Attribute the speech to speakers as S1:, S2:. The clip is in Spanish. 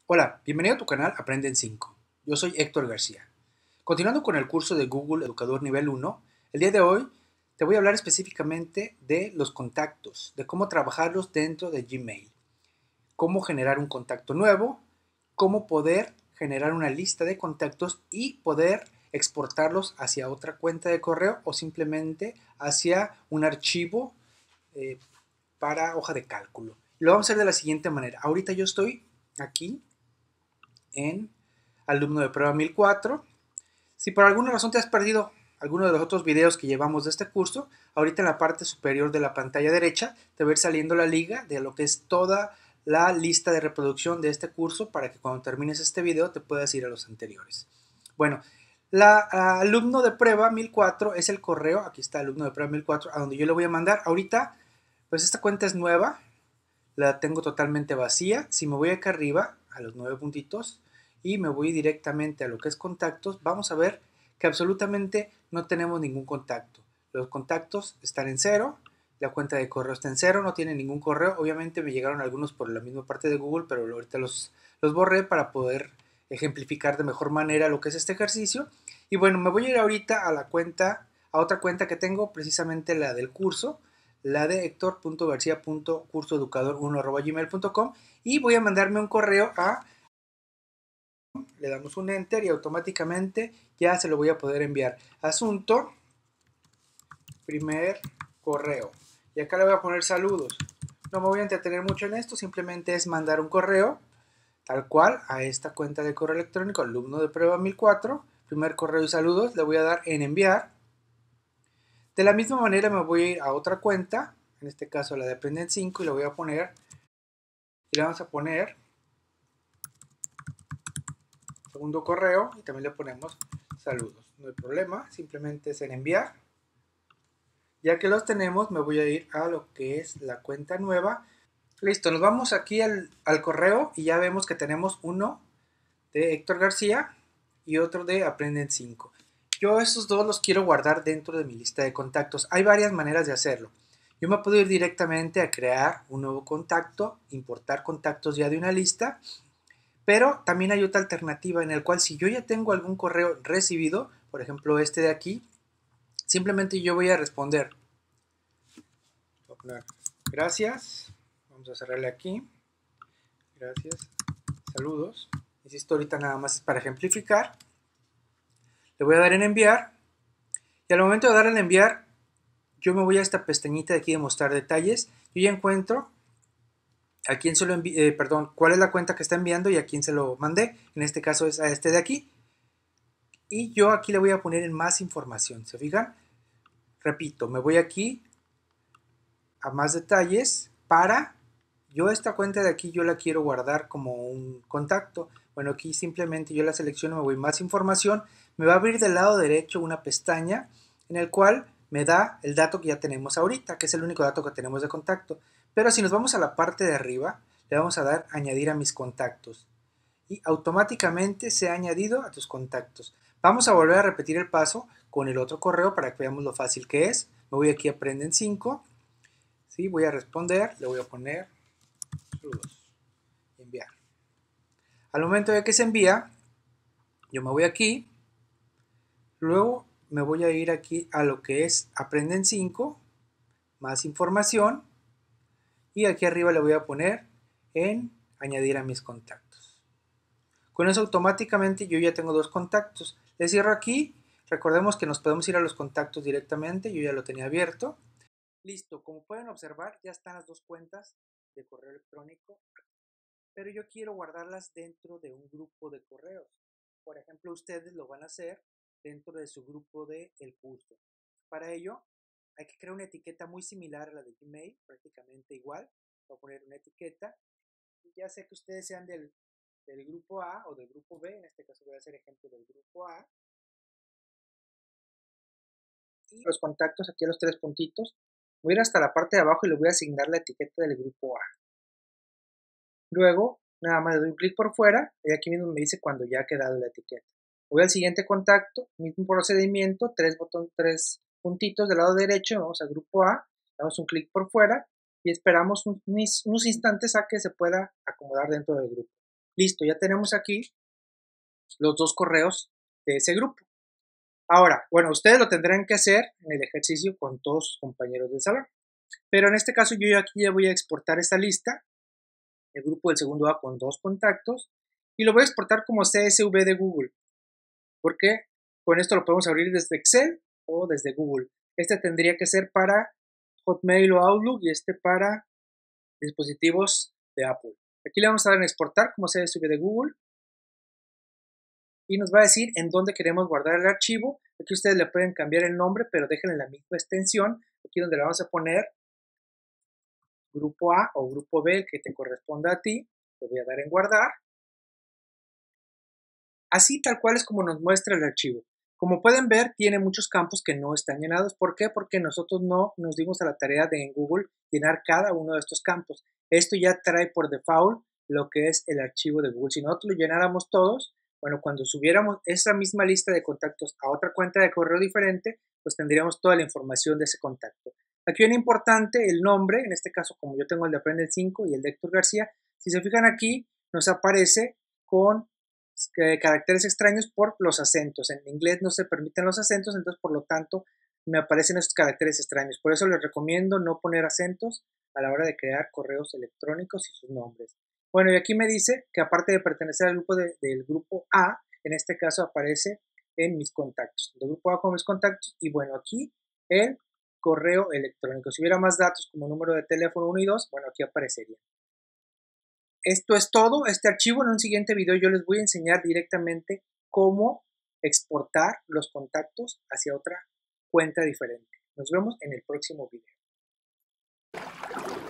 S1: Hola, bienvenido a tu canal Aprende en 5. Yo soy Héctor García. Continuando con el curso de Google Educador Nivel 1, el día de hoy te voy a hablar específicamente de los contactos, de cómo trabajarlos dentro de Gmail, cómo generar un contacto nuevo, cómo poder generar una lista de contactos y poder exportarlos hacia otra cuenta de correo o simplemente hacia un archivo eh, para hoja de cálculo. Lo vamos a hacer de la siguiente manera. Ahorita yo estoy aquí en alumno de prueba 1004. Si por alguna razón te has perdido alguno de los otros videos que llevamos de este curso, ahorita en la parte superior de la pantalla derecha te va a ir saliendo la liga de lo que es toda la lista de reproducción de este curso para que cuando termines este video te puedas ir a los anteriores. Bueno, alumno de prueba 1004 es el correo, aquí está alumno de prueba 1004, a donde yo le voy a mandar. Ahorita, pues esta cuenta es nueva, la tengo totalmente vacía. Si me voy acá arriba, a los 9 puntitos, y me voy directamente a lo que es contactos, vamos a ver que absolutamente no tenemos ningún contacto. Los contactos están en cero, la cuenta de correo está en cero, no tiene ningún correo. Obviamente me llegaron algunos por la misma parte de Google, pero ahorita los borré para poder ejemplificar de mejor manera lo que es este ejercicio. Y bueno, me voy a ir ahorita a la cuenta, a otra cuenta que tengo, precisamente la del curso, la de hector.garcia.cursoeducador1@gmail.com, y voy a mandarme un correo le damos un enter y automáticamente ya se lo voy a poder enviar. Asunto, primer correo. Y acá le voy a poner saludos. No me voy a entretener mucho en esto, simplemente es mandar un correo tal cual a esta cuenta de correo electrónico, alumno de prueba 1004, primer correo y saludos, le voy a dar en enviar. De la misma manera me voy a ir a otra cuenta, en este caso la de Aprenden 5, y le voy a poner, y le vamos a poner segundo correo y también le ponemos saludos. No hay problema, simplemente es en enviar. Ya que los tenemos, me voy a ir a lo que es la cuenta nueva. Listo, nos vamos aquí al correo y ya vemos que tenemos uno de Héctor García y otro de Aprenden 5. Yo esos dos los quiero guardar dentro de mi lista de contactos. Hay varias maneras de hacerlo. Yo me puedo ir directamente a crear un nuevo contacto, importar contactos ya de una lista, pero también hay otra alternativa en el cual si yo ya tengo algún correo recibido, por ejemplo este de aquí, simplemente yo voy a responder. Voy a poner gracias, vamos a cerrarle aquí, gracias, saludos. Insisto, ahorita nada más es para ejemplificar. Le voy a dar en enviar y al momento de dar en enviar, yo me voy a esta pestañita de aquí de mostrar detalles. Yo ya encuentro a quién se lo perdón, cuál es la cuenta que está enviando y a quién se lo mandé. En este caso es a este de aquí. Y yo aquí le voy a poner en más información. ¿Se fijan? Repito, me voy aquí a más detalles para yo esta cuenta de aquí yo la quiero guardar como un contacto. Bueno, aquí simplemente yo la selecciono, me voy más información, me va a abrir del lado derecho una pestaña en el cual me da el dato que ya tenemos ahorita, que es el único dato que tenemos de contacto. Pero si nos vamos a la parte de arriba, le vamos a dar añadir a mis contactos y automáticamente se ha añadido a tus contactos. Vamos a volver a repetir el paso con el otro correo para que veamos lo fácil que es. Me voy aquí a Aprenden 5. ¿Sí? Voy a responder, le voy a poner saludos, enviar. Al momento de que se envía, yo me voy aquí, luego me voy a ir aquí a lo que es Aprenden 5, más información, y aquí arriba le voy a poner en añadir a mis contactos. Con eso automáticamente yo ya tengo dos contactos. Le cierro aquí, recordemos que nos podemos ir a los contactos directamente, yo ya lo tenía abierto. Listo, como pueden observar ya están las dos cuentas de correo electrónico, pero yo quiero guardarlas dentro de un grupo de correos. Por ejemplo, ustedes lo van a hacer dentro de su grupo de el curso. Para ello, hay que crear una etiqueta muy similar a la de Gmail, prácticamente igual. Voy a poner una etiqueta y ya sé que ustedes sean del grupo A o del grupo B, en este caso voy a hacer ejemplo del grupo A. Y los contactos aquí a los tres puntitos, voy a ir hasta la parte de abajo y le voy a asignar la etiqueta del grupo A. Luego, nada más le doy un clic por fuera y aquí mismo me dice cuando ya ha quedado la etiqueta. Voy al siguiente contacto, mismo procedimiento, tres puntitos del lado derecho, vamos al grupo A, damos un clic por fuera y esperamos unos instantes a que se pueda acomodar dentro del grupo. Listo, ya tenemos aquí los dos correos de ese grupo. Ahora, bueno, ustedes lo tendrán que hacer en el ejercicio con todos sus compañeros del salón. Pero en este caso yo aquí ya voy a exportar esta lista, el grupo del segundo A con 2 contactos, y lo voy a exportar como CSV de Google, porque con esto lo podemos abrir desde Excel o desde Google. Este tendría que ser para Hotmail o Outlook y este para dispositivos de Apple. Aquí le vamos a dar en exportar como CSV de Google y nos va a decir en dónde queremos guardar el archivo. Aquí ustedes le pueden cambiar el nombre, pero déjenle la misma extensión. Aquí donde le vamos a poner grupo A o grupo B, el que te corresponda a ti. Le voy a dar en guardar. Así tal cual es como nos muestra el archivo. Como pueden ver, tiene muchos campos que no están llenados. ¿Por qué? Porque nosotros no nos dimos a la tarea de en Google llenar cada uno de estos campos. Esto ya trae por default lo que es el archivo de Google. Si nosotros lo llenáramos todos, bueno, cuando subiéramos esa misma lista de contactos a otra cuenta de correo diferente, pues tendríamos toda la información de ese contacto. Aquí viene importante el nombre, en este caso como yo tengo el de Aprende el 5 y el de Héctor García, si se fijan aquí nos aparece con caracteres extraños por los acentos. En inglés no se permiten los acentos, entonces por lo tanto me aparecen estos caracteres extraños. Por eso les recomiendo no poner acentos a la hora de crear correos electrónicos y sus nombres. Bueno, y aquí me dice que aparte de pertenecer al grupo del grupo A, en este caso aparece en mis contactos. El grupo A con mis contactos y bueno, aquí el correo electrónico. Si hubiera más datos como número de teléfono 1 y 2, bueno, aquí aparecería. Esto es todo. Este archivo en un siguiente video yo les voy a enseñar directamente cómo exportar los contactos hacia otra cuenta diferente. Nos vemos en el próximo video.